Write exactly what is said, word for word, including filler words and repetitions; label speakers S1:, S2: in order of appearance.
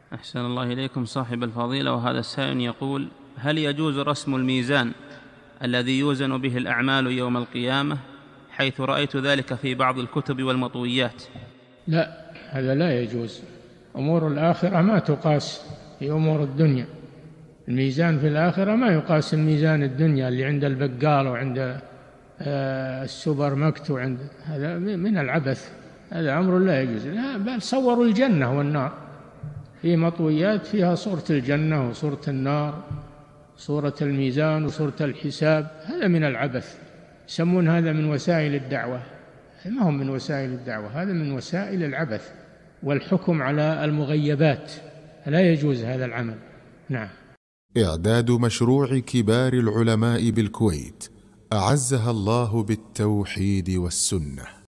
S1: أحسن الله إليكم صاحب الفضيلة. وهذا السائل يقول: هل يجوز رسم الميزان الذي يوزن به الأعمال يوم القيامة، حيث رأيت ذلك في بعض الكتب والمطويات؟
S2: لا، هذا لا يجوز. أمور الآخرة ما تقاس في أمور الدنيا. الميزان في الآخرة ما يقاس الميزان الدنيا اللي عند البقال وعند السوبر ماركت، وعند هذا من العبث، هذا أمر لا يجوز. لا، بل صوروا الجنة والنار، في مطويات فيها صورة الجنة وصورة النار، صورة الميزان وصورة الحساب، هذا من العبث. يسمون هذا من وسائل الدعوة. ما هم من وسائل الدعوة، هذا من وسائل العبث والحكم على المغيبات، لا يجوز هذا العمل. نعم.
S3: إعداد مشروع كبار العلماء بالكويت أعزها الله بالتوحيد والسنة.